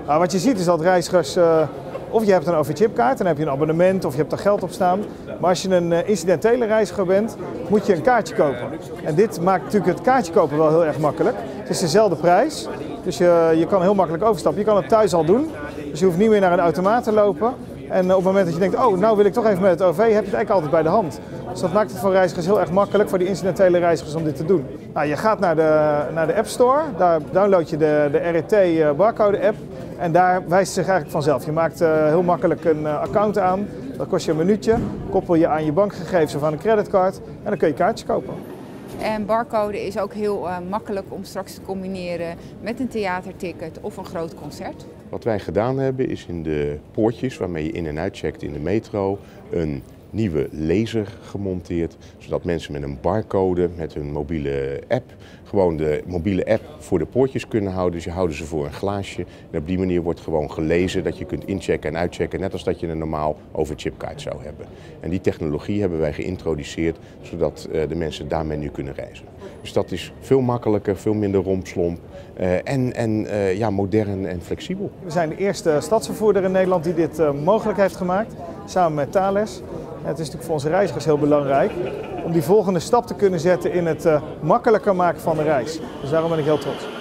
Nou, wat je ziet is dat reizigers, of je hebt een OV-chipkaart, dan heb je een abonnement of je hebt er geld op staan. Maar als je een incidentele reiziger bent, moet je een kaartje kopen. En dit maakt natuurlijk het kaartje kopen wel heel erg makkelijk. Het is dezelfde prijs, dus je kan heel makkelijk overstappen. Je kan het thuis al doen, dus je hoeft niet meer naar een automaat te lopen. En op het moment dat je denkt, oh, nou wil ik toch even met het OV, heb je het eigenlijk altijd bij de hand. Dus dat maakt het voor reizigers heel erg makkelijk, voor die incidentele reizigers, om dit te doen. Nou, je gaat naar de App Store, daar download je de RET barcode app en daar wijst het zich eigenlijk vanzelf. Je maakt heel makkelijk een account aan, dat kost je een minuutje, koppel je aan je bankgegevens of aan een creditcard en dan kun je kaartjes kopen. En barcode is ook heel makkelijk om straks te combineren met een theaterticket of een groot concert. Wat wij gedaan hebben is in de poortjes waarmee je in- en uitcheckt in de metro een nieuwe laser gemonteerd, zodat mensen met een barcode, met hun mobiele app, gewoon de mobiele app voor de poortjes kunnen houden. Dus je houdt ze voor een glaasje en op die manier wordt gewoon gelezen dat je kunt inchecken en uitchecken, net als dat je een normaal over-chipkaart zou hebben. En die technologie hebben wij geïntroduceerd, zodat de mensen daarmee nu kunnen reizen. Dus dat is veel makkelijker, veel minder rompslomp en modern en flexibel. We zijn de eerste stadsvervoerder in Nederland die dit mogelijk heeft gemaakt, samen met Thales. Het is natuurlijk voor onze reizigers heel belangrijk om die volgende stap te kunnen zetten in het makkelijker maken van de reis. Dus daarom ben ik heel trots.